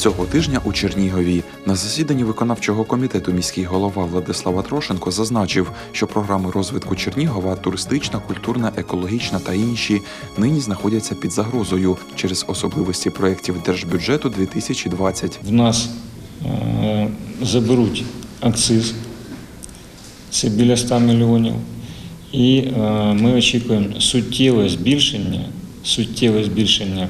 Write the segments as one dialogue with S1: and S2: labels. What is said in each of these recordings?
S1: Цього тижня у Чернігові на засіданні виконавчого комітету міський голова Владислав Атрошенко зазначив, що програми розвитку Чернігова – туристична, культурна, екологічна та інші – нині знаходяться під загрозою через особливості проєктів Держбюджету 2020.
S2: В нас заберуть акциз, це біля 100 мільйонів, і ми очікуємо суттєве збільшення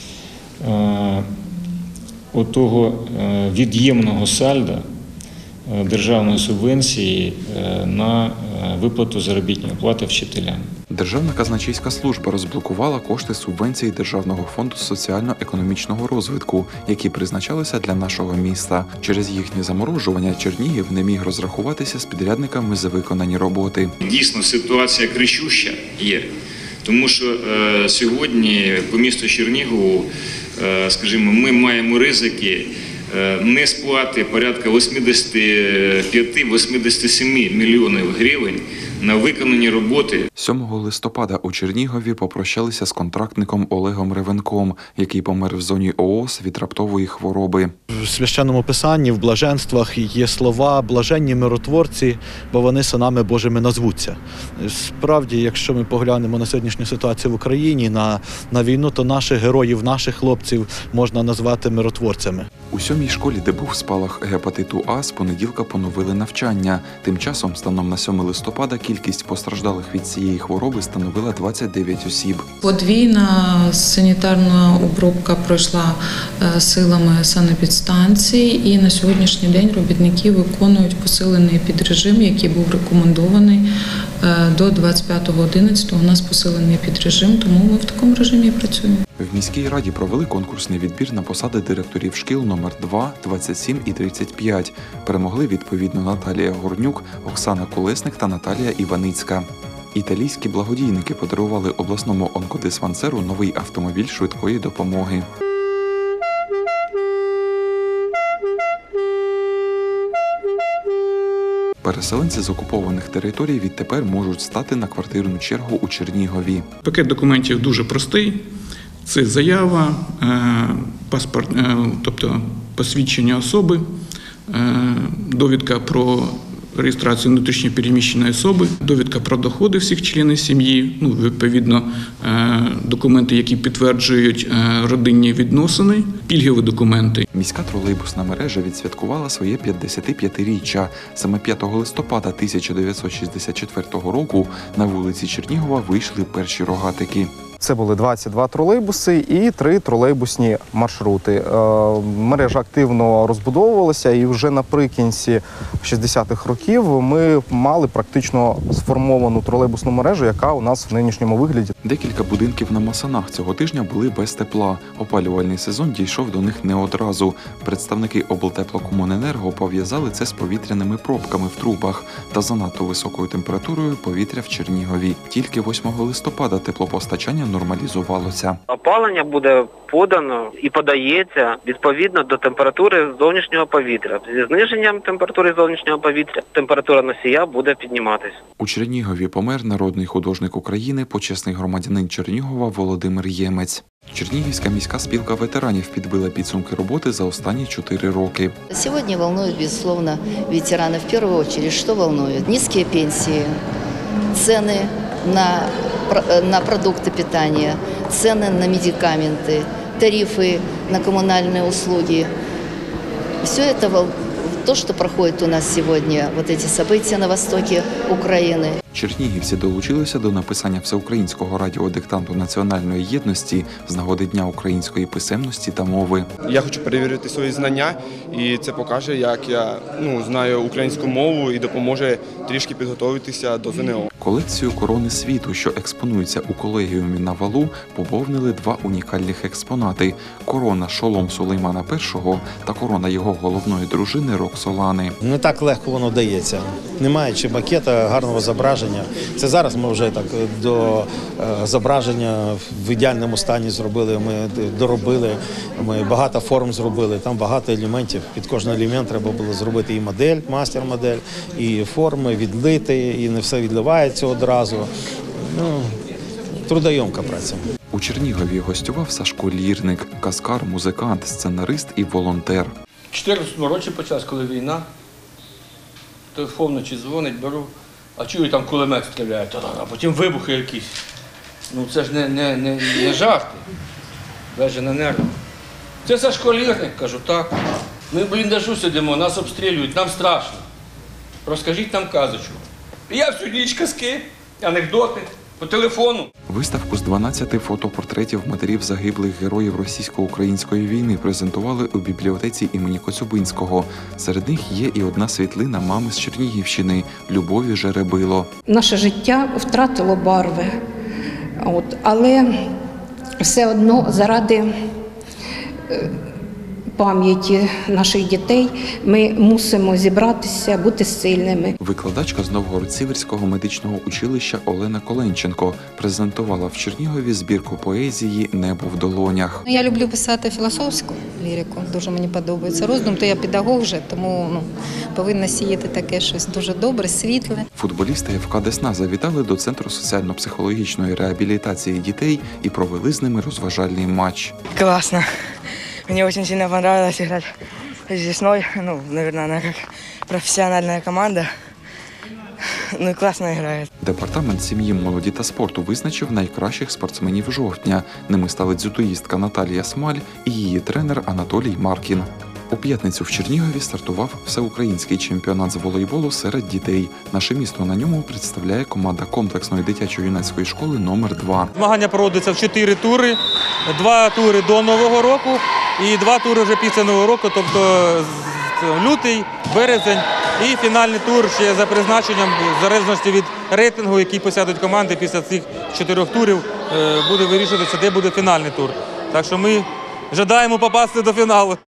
S2: отого від'ємного сальда державної субвенції на виплату заробітної плати вчителям.
S1: Державна казначейська служба розблокувала кошти субвенції Державного фонду соціально-економічного розвитку, які призначалися для нашого міста. Через їхнє заморожування Чернігів не міг розрахуватися з підрядниками за виконані роботи.
S3: Дійсно, ситуація кричуща є, тому що сьогодні по місту Чернігову, скажімо, ми маємо ризики несплати порядка 85-87 мільйонів гривень на виконані роботи.
S1: 7 листопада у Чернігові попрощалися з контрактником Олегом Ревенком, який помер в зоні ООС від раптової хвороби.
S4: В Священному Писанні, в блаженствах є слова «блаженні миротворці, бо вони синами Божими назвуться». Справді, якщо ми поглянемо на сьогоднішню ситуацію в Україні, на війну, то наших героїв, наших хлопців можна назвати миротворцями.
S1: У 7-й школі, де був спалах гепатиту А, з понеділка поновили навчання. Тим часом, станом на 7 листопада, кількість постраждалих від цієї хвороби становила 29 осіб.
S5: Подвійна санітарна обробка пройшла силами санепідстанції, і на сьогоднішній день робітники виконують посилений підрежим, який був рекомендований до 25.11. У нас посилений підрежим, тому ми в такому режимі працюємо.
S1: В міській раді провели конкурсний відбір на посади директорів шкіл номер 2, 27 і 35. Перемогли відповідно Наталія Горнюк, Оксана Колесник та Наталія Іваницька. Італійські благодійники подарували обласному онкодиспансеру новий автомобіль швидкої допомоги. Переселенці з окупованих територій відтепер можуть стати на квартирну чергу у Чернігові.
S6: Пакет документів дуже простий. Це заява, паспорт, тобто посвідчення особи, довідка про реєстрацію внутрішньо переміщеної особи, довідка про доходи всіх членів сім'ї, відповідно документи, які підтверджують родинні відносини, пільгові документи.
S1: Міська тролейбусна мережа відсвяткувала своє 55-річчя. Саме 5 листопада 1964 року на вулиці Чернігова вийшли перші рогатики.
S7: Це були 22 тролейбуси і 3 тролейбусні маршрути. Мережа активно розбудовувалася, і вже наприкінці 60-х років ми мали практично сформовану тролейбусну мережу, яка у нас в нинішньому вигляді.
S1: Декілька будинків на Масанах цього тижня були без тепла. Опалювальний сезон дійшов до них не одразу. Представники облтеплокомуненерго пов'язали це з повітряними пробками в трубах та занадто високою температурою повітря в Чернігові. Тільки 8 листопада теплопостачання нормалізувалося.
S8: Опалення буде подано і подається відповідно до температури зовнішнього повітря. Зі зниженням температури зовнішнього повітря температура носія буде підніматися.
S1: У Чернігові помер народний художник України, почесний громадянин Чернігова Володимир Ємець. Чернігівська міська спілка ветеранів підбила підсумки роботи за останні 4 роки.
S9: Сьогодні волнують, безусловно, ветерани в першу чергу. Що волнує? Низькі пенсії, ціни на продукты питания, цены на медикаменты, тарифы на коммунальные услуги. Все это то, что проходит у нас сегодня, вот эти события на востоке Украины.
S1: Чернігівці долучилися до написання всеукраїнського радіодиктанту національної єдності з нагоди Дня української писемності та мови.
S10: Я хочу перевірити свої знання, і це покаже, як я знаю українську мову і допоможе трішки підготуватися до ЗНО.
S1: Колекцію «Корони світу», що експонується у колегіумі на Валу, поповнили 2 унікальних експонати – корона шолом Сулеймана І та корона його головної дружини Роксолани.
S11: Не так легко воно дається. Немає чи макета, гарного зображення. Це зараз ми вже так до зображення в ідеальному стані зробили, ми доробили, ми багато форм зробили, там багато елементів. Під кожен елемент треба було зробити і модель, мастер-модель, і форми, відлити, і не все відливається одразу. Трудоємка праця.
S1: У Чернігові гостював Сашко Лірник, каскар, музикант, сценарист і волонтер.
S12: У 14-му році почалась, коли війна. Телефон вночі дзвонить, беру, а чую, там кулемет стріляє, а потім вибухи якісь. Ну це ж не жарти, лежить на нервах. Це Сашко Лірник, кажу, так. Ми в бліндажу сидимо, нас обстрілюють, нам страшно. Розкажіть нам казочку. І я всю ніч казки, анекдоти, по телефону.
S1: Виставку з 12 фотопортретів матерів загиблих героїв російсько-української війни презентували у бібліотеці імені Коцюбинського. Серед них є і одна світлина мами з Чернігівщини – Любові Жеребило.
S13: Наше життя втратило барви, але все одно заради пам'яті наших дітей ми мусимо зібратися, бути сильними.
S1: Викладачка з Новгород-Сіверського медичного училища Олена Коленченко презентувала в Чернігові збірку поезії «Небо в долонях».
S14: Я люблю писати філософську лірику, дуже мені подобається роздум, то я педагог вже, тому повинна сіяти таке щось дуже добре, світле.
S1: Футболісти ФК «Десна» завітали до Центру соціально-психологічної реабілітації дітей і провели з ними розважальний матч.
S15: Классно. Мне очень сильно понравилось играть с Десной. Наверное, она как профессиональная команда. И классно играет.
S1: Департамент сім'ї, молоді та спорту визначив найкращих спортсменів жовтня. Ними стали дзюдоїстка Наталія Смаль і її тренер Анатолій Маркін. У п'ятницю в Чернігові стартував всеукраїнський чемпіонат з волейболу серед дітей. Наше місто на ньому представляє команда комплексної дитячо-юнацької школи номер 2.
S16: Змагання проводяться в 4 тури. 2 тури до Нового року і 2 тури вже після Нового року, тобто лютий, березень і фінальний тур ще за призначенням, в залежності від рейтингу, який посядуть команди після цих 4 турів, буде вирішуватися, де буде фінальний тур. Так що ми жадаємо попасти до фіналу.